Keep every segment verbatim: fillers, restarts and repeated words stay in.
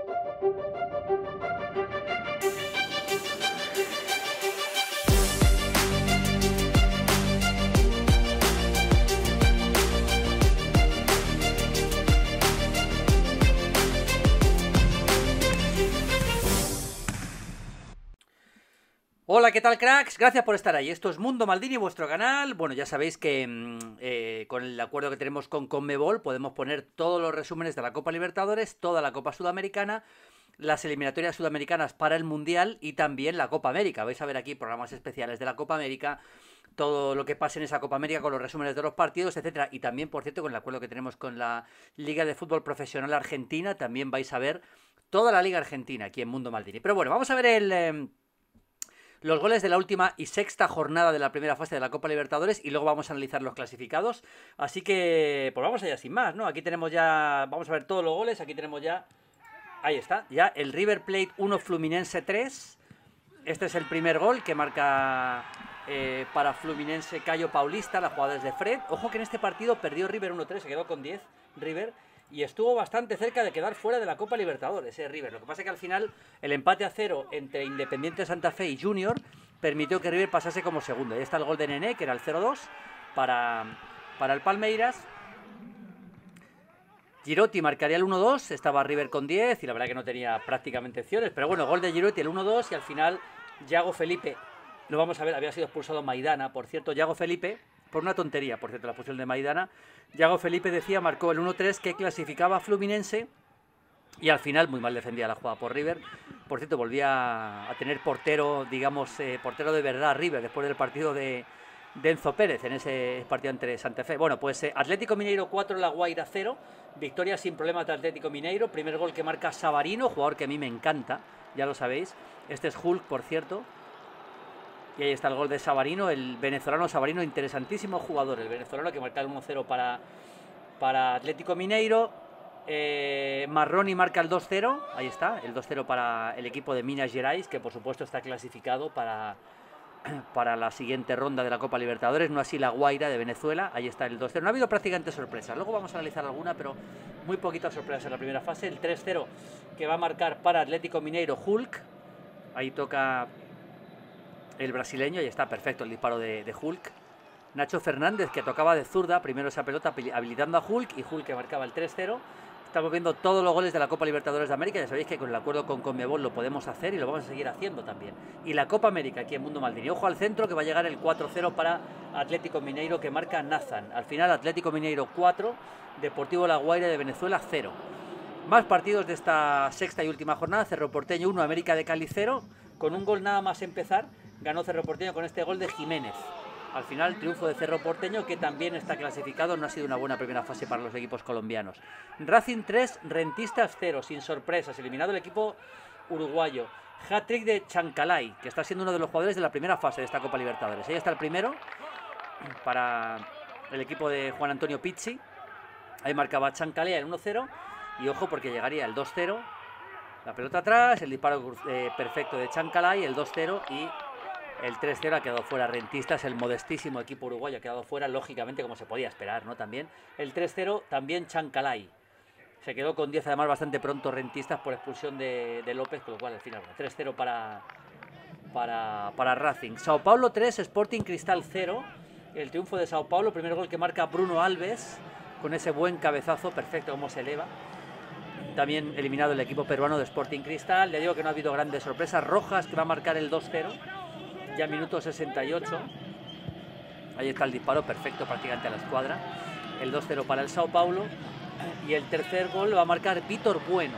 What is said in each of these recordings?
Hola, ¿qué tal, cracks? Gracias por estar ahí. Esto es Mundo Maldini, vuestro canal. Bueno, ya sabéis que eh, con el acuerdo que tenemos con Conmebol podemos poner todos los resúmenes de la Copa Libertadores, toda la Copa Sudamericana, las eliminatorias sudamericanas para el Mundial y también la Copa América. Vais a ver aquí programas especiales de la Copa América, todo lo que pase en esa Copa América con los resúmenes de los partidos, etcétera. Y también, por cierto, con el acuerdo que tenemos con la Liga de Fútbol Profesional Argentina, también vais a ver toda la Liga Argentina aquí en Mundo Maldini. Pero bueno, vamos a ver el... Eh, los goles de la última y sexta jornada de la primera fase de la Copa Libertadores y luego vamos a analizar los clasificados. Así que, pues vamos allá sin más, ¿no? Aquí tenemos ya, vamos a ver todos los goles, aquí tenemos ya, ahí está, ya el River Plate uno, Fluminense tres. Este es el primer gol que marca eh, para Fluminense Cayo Paulista, la jugada es de Fred. Ojo que en este partido perdió River uno tres, se quedó con diez River. Y estuvo bastante cerca de quedar fuera de la Copa Libertadores, eh, River. Lo que pasa es que al final el empate a cero entre Independiente Santa Fe y Junior permitió que River pasase como segundo. Ahí está el gol de Nené, que era el cero dos para, para el Palmeiras. Girotti marcaría el uno dos, estaba River con diez y la verdad que no tenía prácticamente opciones. Pero bueno, gol de Girotti, el uno dos, y al final Yago Felipe, lo vamos a ver, había sido expulsado Maidana, por cierto, Yago Felipe... Por una tontería, por cierto, la posición de Maidana. Yago Felipe decía, marcó el uno tres que clasificaba a Fluminense. Y al final, muy mal defendía la jugada por River. Por cierto, volvía a tener portero, digamos, eh, portero de verdad River, después del partido de, de Enzo Pérez, en ese partido entre Santa Fe. Bueno, pues eh, Atlético Mineiro cuatro, La Guaira cero. Victoria sin problema de Atlético Mineiro. Primer gol que marca Savarino, jugador que a mí me encanta, ya lo sabéis. Este es Hulk, por cierto. Y ahí está el gol de Savarino, el venezolano Savarino, interesantísimo jugador, el venezolano que marca el uno cero para, para Atlético Mineiro. eh, Marroni marca el dos cero, ahí está, el dos cero para el equipo de Minas Gerais, que por supuesto está clasificado para, para la siguiente ronda de la Copa Libertadores, no así la Guaira de Venezuela. Ahí está el dos cero, no ha habido prácticamente sorpresas, luego vamos a analizar alguna, pero muy poquitas sorpresas en la primera fase. El tres cero que va a marcar para Atlético Mineiro Hulk, ahí toca... el brasileño, y está perfecto el disparo de, de Hulk. Nacho Fernández, que tocaba de zurda, primero esa pelota habilitando a Hulk, y Hulk que marcaba el tres cero. Estamos viendo todos los goles de la Copa Libertadores de América, ya sabéis que con el acuerdo con Conmebol lo podemos hacer y lo vamos a seguir haciendo también. Y la Copa América aquí en Mundo Maldini. Ojo al centro, que va a llegar el cuatro cero para Atlético Mineiro, que marca Nathan. Al final Atlético Mineiro cuatro, Deportivo La Guaira de Venezuela cero. Más partidos de esta sexta y última jornada. Cerro Porteño uno, América de Cali cero, con un gol nada más empezar. Ganó Cerro Porteño con este gol de Jiménez. Al final, triunfo de Cerro Porteño, que también está clasificado. No ha sido una buena primera fase para los equipos colombianos. Racing tres, Rentistas cero, sin sorpresas. Eliminado el equipo uruguayo. Hat-trick de Chancalay, que está siendo uno de los jugadores de la primera fase de esta Copa Libertadores. Ahí está el primero para el equipo de Juan Antonio Pizzi. Ahí marcaba Chancalay el uno cero. Y ojo, porque llegaría el dos cero. La pelota atrás, el disparo eh, perfecto de Chancalay, el dos cero, y el tres cero ha quedado fuera Rentistas, el modestísimo equipo uruguayo ha quedado fuera, lógicamente, como se podía esperar, ¿no? También el tres cero, también Chancalay. Se quedó con diez, además, bastante pronto Rentistas por expulsión de, de López, con lo cual al final tres cero para, para, para Racing. Sao Paulo tres, Sporting Cristal cero. El triunfo de Sao Paulo, primer gol que marca Bruno Alves, con ese buen cabezazo, perfecto como se eleva. También eliminado el equipo peruano de Sporting Cristal. Ya digo que no ha habido grandes sorpresas. Rojas, que va a marcar el dos cero, ya minuto sesenta y ocho. Ahí está el disparo, perfecto prácticamente a la escuadra. El dos cero para el Sao Paulo. Y el tercer gol lo va a marcar Vítor Bueno.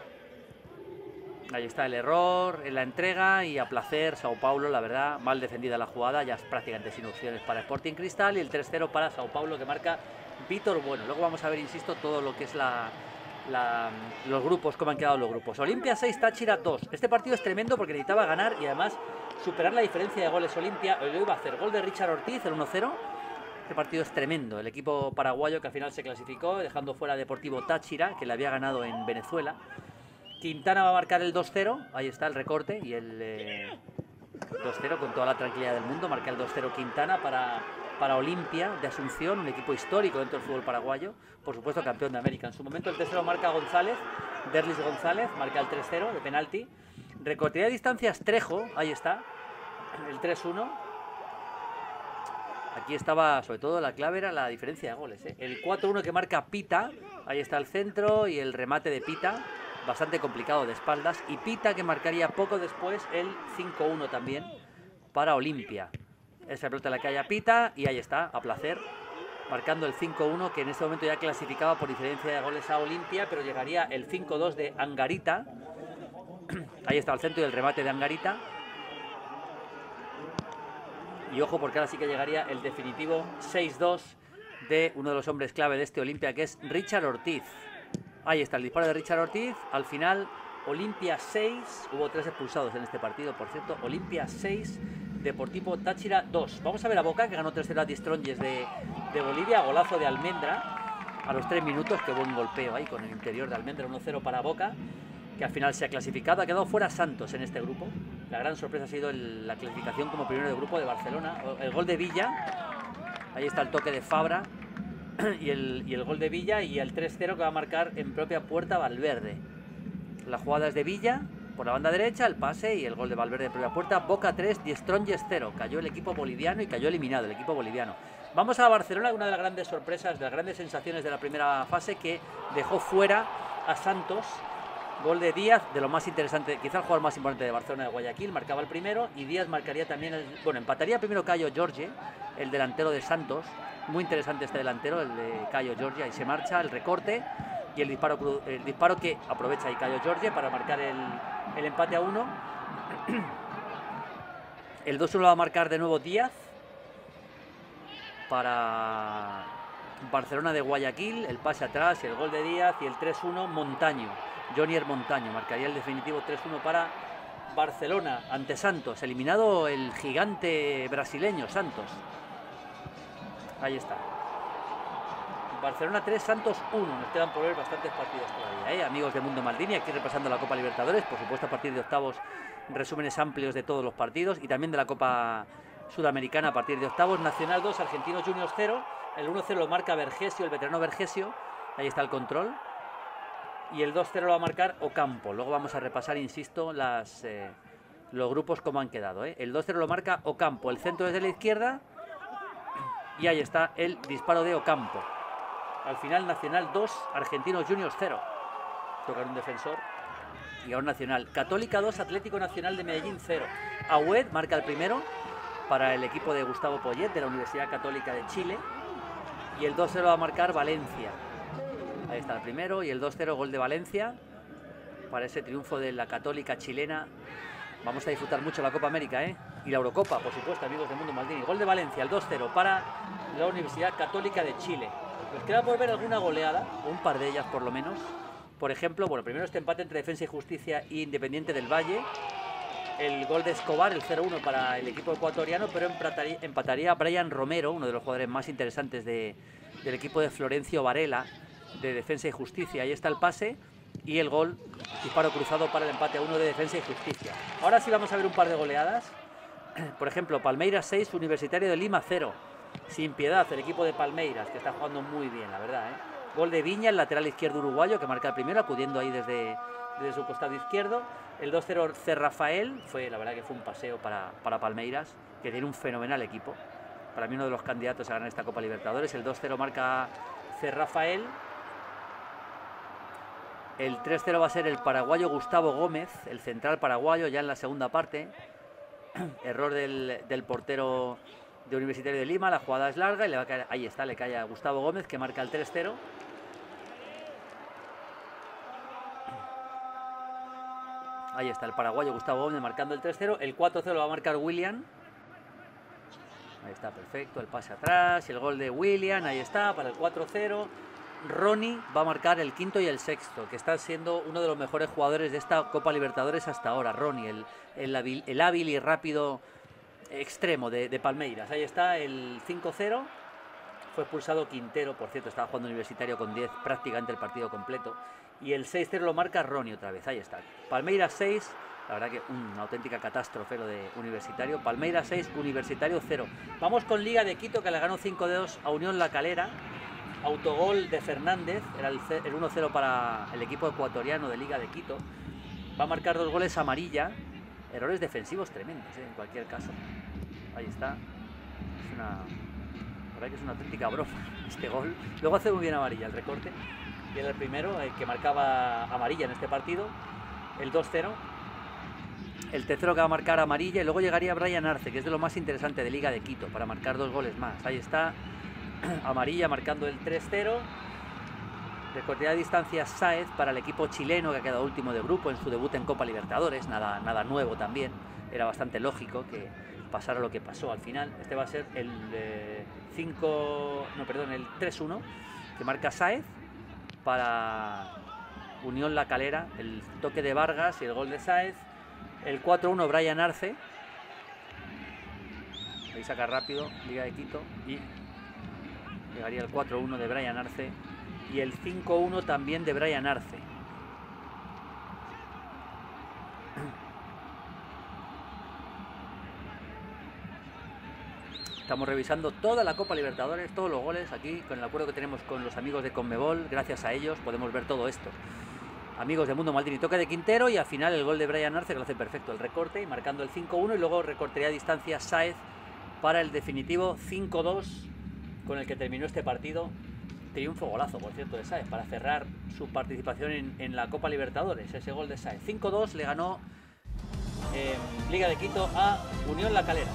Ahí está el error en la entrega y a placer Sao Paulo, la verdad, mal defendida la jugada, ya es prácticamente sin opciones para Sporting Cristal. Y el tres cero para Sao Paulo, que marca Vítor Bueno. Luego vamos a ver, insisto, todo lo que es la... La, los grupos, cómo han quedado los grupos. Olimpia seis, Táchira dos. Este partido es tremendo porque necesitaba ganar y además superar la diferencia de goles. Olimpia lo iba a hacer. Gol de Richard Ortiz, el uno cero. Este partido es tremendo. El equipo paraguayo que al final se clasificó, dejando fuera a Deportivo Táchira, que le había ganado en Venezuela. Quintana va a marcar el dos cero. Ahí está el recorte y el eh, dos cero con toda la tranquilidad del mundo. Marca el dos cero Quintana para... para Olimpia de Asunción, un equipo histórico dentro del fútbol paraguayo, por supuesto campeón de América. En su momento el tercero marca González, Derlis González marca el tres cero de penalti. Recortaría de distancias Trejo, ahí está, el tres uno. Aquí estaba, sobre todo, la clave era la diferencia de goles, ¿eh? El cuatro uno que marca Pita, ahí está el centro y el remate de Pita, bastante complicado de espaldas. Y Pita que marcaría poco después el cinco uno también para Olimpia. Esa pelota la cae a Pita y ahí está, a placer, marcando el cinco uno, que en este momento ya clasificaba por diferencia de goles a Olimpia, pero llegaría el cinco dos de Angarita. Ahí está el centro y el remate de Angarita. Y ojo, porque ahora sí que llegaría el definitivo seis dos de uno de los hombres clave de este Olimpia, que es Richard Ortiz. Ahí está el disparo de Richard Ortiz. Al final, Olimpia seis. Hubo tres expulsados en este partido, por cierto. Olimpia seis, Deportivo Táchira dos. Vamos a ver a Boca, que ganó tres cero a Distronges de, de Bolivia. Golazo de Almendra a los tres minutos. Qué buen golpeo ahí con el interior de Almendra. uno cero para Boca, que al final se ha clasificado. Ha quedado fuera Santos en este grupo. La gran sorpresa ha sido el, la clasificación como primero de grupo de Barcelona. El gol de Villa. Ahí está el toque de Fabra. Y el, y el gol de Villa y el tres cero que va a marcar en propia puerta Valverde. La jugada es de Villa por la banda derecha, el pase y el gol de Valverde de propia puerta. Boca tres, Distronges cero. Cayó el equipo boliviano y cayó eliminado el equipo boliviano. Vamos a Barcelona, una de las grandes sorpresas, de las grandes sensaciones de la primera fase, que dejó fuera a Santos. Gol de Díaz, de lo más interesante, quizá el jugador más importante de Barcelona, de Guayaquil, marcaba el primero, y Díaz marcaría también el... Bueno, empataría primero Cayo Jorge, el delantero de Santos. Muy interesante este delantero, el de Cayo Jorge. Ahí se marcha el recorte y el disparo, el disparo que aprovecha ahí Cayo Jorge para marcar el, el empate a uno. El dos uno lo va a marcar de nuevo Díaz para Barcelona de Guayaquil, el pase atrás y el gol de Díaz, y el tres uno Montaño. Jonier Montaño marcaría el definitivo tres uno para Barcelona ante Santos. Eliminado el gigante brasileño Santos. Ahí está. Barcelona tres, Santos uno. Nos quedan por ver bastantes partidos todavía, ¿eh? Amigos de Mundo Maldini, aquí repasando la Copa Libertadores. Por supuesto, a partir de octavos, resúmenes amplios de todos los partidos, y también de la Copa Sudamericana a partir de octavos. Nacional dos, Argentinos Juniors cero. El uno cero lo marca Vergesio, el veterano Vergesio. Ahí está el control. Y el dos cero lo va a marcar Ocampo. Luego vamos a repasar, insisto, las, eh, los grupos como han quedado, ¿eh? El dos cero lo marca Ocampo. El centro desde la izquierda. Y ahí está el disparo de Ocampo. Al final, Nacional dos, Argentinos Juniors cero. Tocar un defensor. Y ahora Nacional. Católica dos, Atlético Nacional de Medellín cero. Agüed marca el primero para el equipo de Gustavo Poyet, de la Universidad Católica de Chile. Y el dos cero va a marcar Valencia. Ahí está el primero. Y el dos cero, gol de Valencia para ese triunfo de la Católica chilena. Vamos a disfrutar mucho la Copa América, ¿eh? Y la Eurocopa, por supuesto, amigos de Mundo Maldini. Gol de Valencia, el dos cero para la Universidad Católica de Chile. Nos queda por ver alguna goleada, o un par de ellas por lo menos. Por ejemplo, bueno, primero este empate entre Defensa y Justicia e Independiente del Valle. El gol de Escobar, el cero uno para el equipo ecuatoriano, pero empataría, empataría a Brian Romero, uno de los jugadores más interesantes de, del equipo de Florencio Varela, de Defensa y Justicia. Ahí está el pase y el gol, disparo cruzado para el empate a uno de Defensa y Justicia. Ahora sí vamos a ver un par de goleadas. Por ejemplo, Palmeiras seis, Universitario de Lima cero. Sin piedad el equipo de Palmeiras, que está jugando muy bien, la verdad, ¿eh? Gol de Viña, el lateral izquierdo uruguayo, que marca el primero, acudiendo ahí desde, desde su costado izquierdo. El dos cero C. Rafael, fue, la verdad que fue un paseo para, para Palmeiras, que tiene un fenomenal equipo. Para mí uno de los candidatos a ganar esta Copa Libertadores. El dos cero marca C. Rafael. El tres cero va a ser el paraguayo Gustavo Gómez, el central paraguayo, ya en la segunda parte. Error del, del portero de Universitario de Lima, la jugada es larga y le va a caer, ahí está, le cae a Gustavo Gómez, que marca el tres cero. Ahí está el paraguayo Gustavo Gómez marcando el tres cero. El cuatro cero lo va a marcar William. Ahí está, perfecto, el pase atrás y el gol de William, ahí está, para el cuatro cero. Ronnie va a marcar el quinto y el sexto, que está siendo uno de los mejores jugadores de esta Copa Libertadores hasta ahora. Ronnie, el, el, hábil, el hábil y rápido extremo de, de Palmeiras. Ahí está el cinco cero. Fue expulsado Quintero, por cierto, estaba jugando Universitario con diez prácticamente el partido completo. Y el seis cero lo marca Ronnie otra vez. Ahí está. Palmeiras seis. La verdad que una auténtica catástrofe lo de Universitario. Palmeiras seis, Universitario cero. Vamos con Liga de Quito, que le ganó cinco dos a Unión La Calera. autogol de Fernández, era el, el uno cero para el equipo ecuatoriano de Liga de Quito. Va a marcar dos goles amarilla. Errores defensivos tremendos, ¿eh? En cualquier caso. Ahí está. Es una... La verdad que es una auténtica broma este gol. Luego hace muy bien amarilla el recorte. Y era el primero, el que marcaba amarilla en este partido. El dos cero. El tercero que va a marcar amarilla. Y luego llegaría Brian Arce, que es de lo más interesante de Liga de Quito, para marcar dos goles más. Ahí está. Amarilla marcando el tres cero. Recortaría a distancia Sáez para el equipo chileno, que ha quedado último de grupo en su debut en Copa Libertadores. Nada, nada nuevo también. Era bastante lógico que pasara lo que pasó al final. Este va a ser el eh, cinco, no, perdón, el tres uno que marca Sáez para Unión La Calera. El toque de Vargas y el gol de Sáez. El cuatro uno Brian Arce. Ahí saca rápido Liga de Quito y llegaría el cuatro uno de Brian Arce. Y el cinco uno también de Brian Arce. Estamos revisando toda la Copa Libertadores, todos los goles aquí, con el acuerdo que tenemos con los amigos de Conmebol. Gracias a ellos podemos ver todo esto. Amigos de Mundo Maldini, toque de Quintero y al final el gol de Brian Arce, que lo hace perfecto, el recorte, y marcando el cinco uno, y luego recortaría a distancia Sáez para el definitivo cinco dos con el que terminó este partido. Triunfo, golazo, por cierto, de Sáez para cerrar su participación en, en la Copa Libertadores. Ese gol de Sáez. cinco dos le ganó eh, Liga de Quito a Unión La Calera.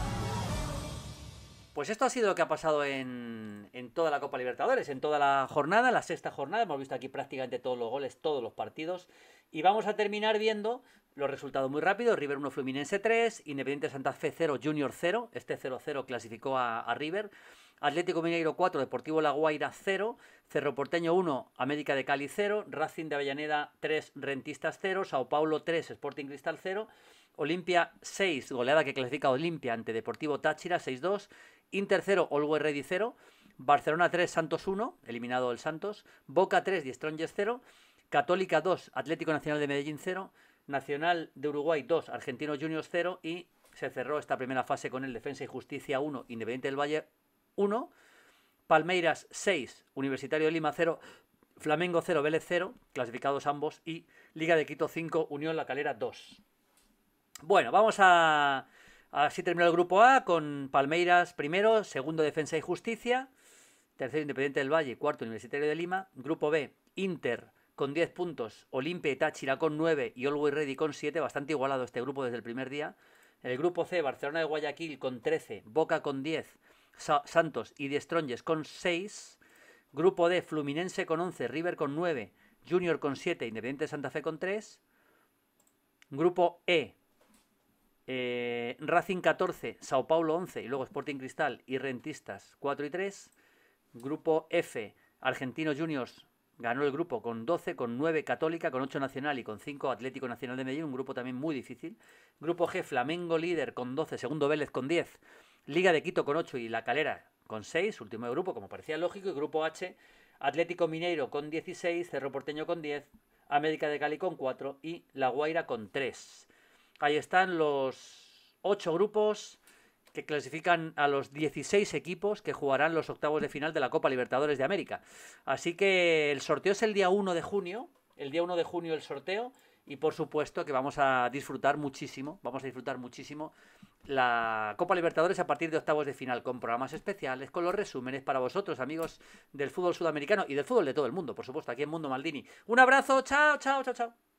Pues esto ha sido lo que ha pasado en, en toda la Copa Libertadores, en toda la jornada, la sexta jornada. Hemos visto aquí prácticamente todos los goles, todos los partidos. Y vamos a terminar viendo los resultados muy rápidos. River uno, Fluminense tres, Independiente Santa Fe cero, Junior cero. Este cero cero clasificó a, a River. Atlético Mineiro cuatro, Deportivo La Guaira cero, Cerro Porteño uno, América de Cali cero, Racing de Avellaneda tres, Rentistas cero, Sao Paulo tres, Sporting Cristal cero, Olimpia seis, goleada que clasifica Olimpia ante Deportivo Táchira seis dos, Inter cero, Always Ready cero, Barcelona tres, Santos uno, eliminado el Santos, Boca tres, Die Strongest cero, Católica dos, Atlético Nacional de Medellín cero, Nacional de Uruguay dos, Argentinos Juniors cero, y se cerró esta primera fase con el Defensa y Justicia uno, Independiente del Valle uno, Palmeiras seis, Universitario de Lima cero, Flamengo cero, Vélez cero, clasificados ambos, y Liga de Quito cinco, Unión La Calera dos. Bueno, vamos a... Así terminó el grupo A con Palmeiras primero, segundo Defensa y Justicia, tercero Independiente del Valle, cuarto Universitario de Lima. Grupo B, Inter con diez puntos, Olimpia y Táchira con nueve y Always Ready con siete, bastante igualado este grupo desde el primer día. El grupo C, Barcelona de Guayaquil con trece, Boca con diez, Sa Santos y Die Strongest con seis. Grupo D, Fluminense con once, River con nueve, Junior con siete, Independiente de Santa Fe con tres. Grupo E, eh, Racing catorce, Sao Paulo once y luego Sporting Cristal y Rentistas cuatro y tres. Grupo F, Argentinos Juniors ganó el grupo con doce, con nueve Católica, con ocho Nacional y con cinco Atlético Nacional de Medellín, un grupo también muy difícil. Grupo G, Flamengo líder con doce, segundo Vélez con diez, Liga de Quito con ocho y La Calera con seis, último de grupo, como parecía lógico. Y grupo H, Atlético Mineiro con dieciséis, Cerro Porteño con diez, América de Cali con cuatro y La Guaira con tres. Ahí están los ocho grupos que clasifican a los dieciséis equipos que jugarán los octavos de final de la Copa Libertadores de América. Así que el sorteo es el día uno de junio, el día uno de junio el sorteo, y por supuesto que vamos a disfrutar muchísimo, vamos a disfrutar muchísimo la Copa Libertadores a partir de octavos de final, con programas especiales, con los resúmenes para vosotros, amigos del fútbol sudamericano y del fútbol de todo el mundo, por supuesto, aquí en Mundo Maldini. Un abrazo, chao, chao, chao, chao.